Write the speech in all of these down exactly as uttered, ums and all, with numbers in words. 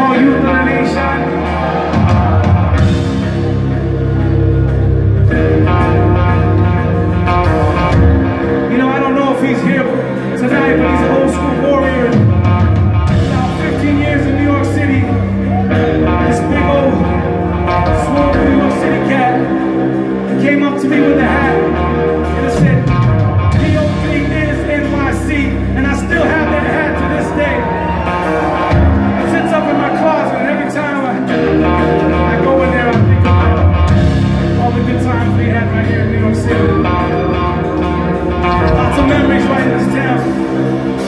all youth of the nation. You know, I don't know if he's here tonight, but he's an old school warrior. About fifteen years in New York City. This big old, small New York City cat came up to me with a hat and it said, P O V is N Y C, and I still have that hat to this day. It sits up in my closet, and every time I, I go in there, I think about all the good times we had right here in New York City. Lots of memories right in this town.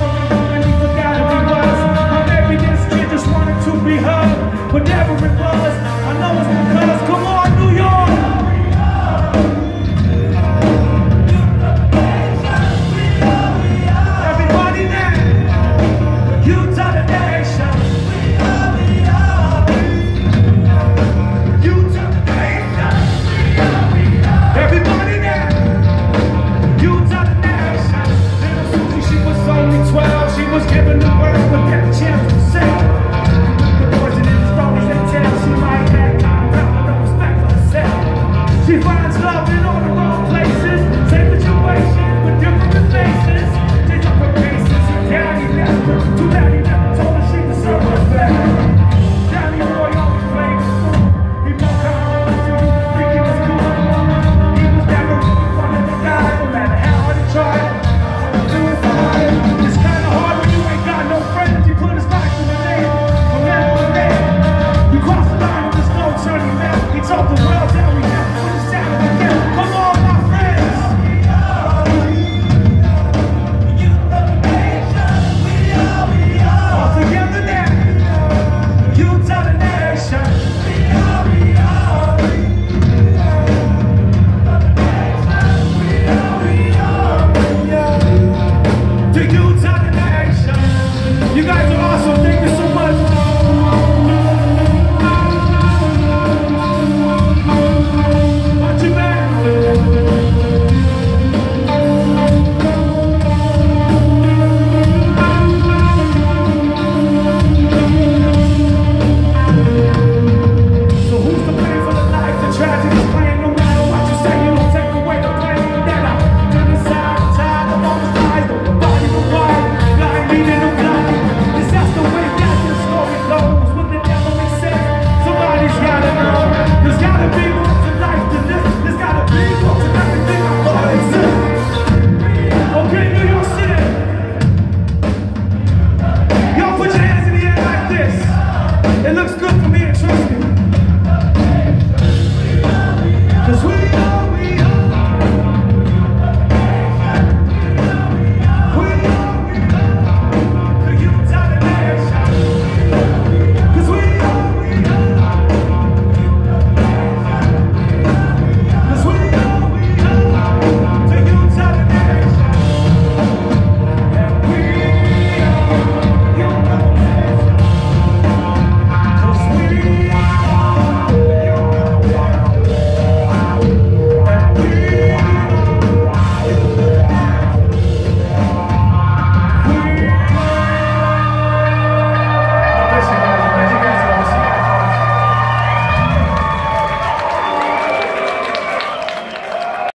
Whatever it was.